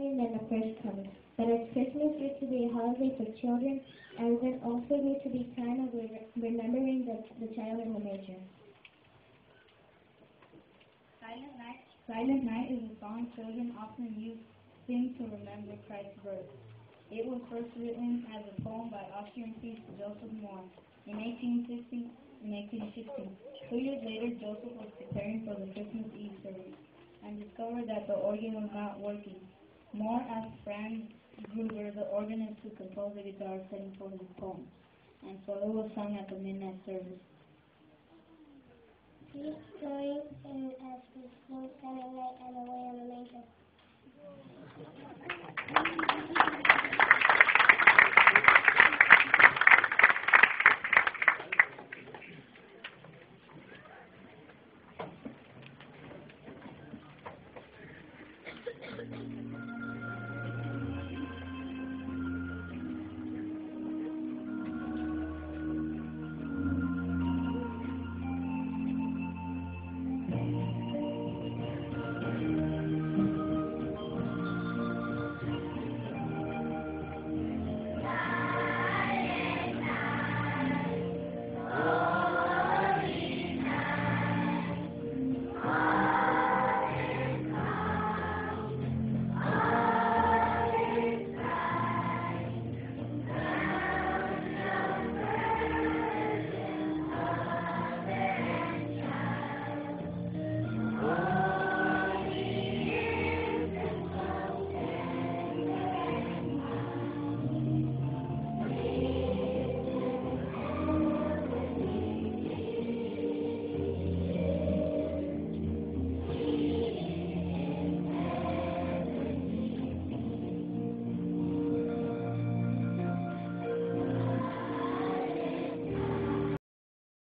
Than the first comes. But as Christmas grew to be a holiday for children, Advent also grew to be time of remembering the child in the manger. Silent Night is a song children often sing to remember Christ's birth. It was first written as a poem by Austrian priest Joseph Moore in 1816. 2 years later, Joseph was preparing for the Christmas Eve service and discovered that the organ was not working. Moore asked Franz Gruber, the organist, to compose a guitar setting for his poem, and so it was sung at the midnight service. Please join in as we sing Silent Night and Away on the Manger.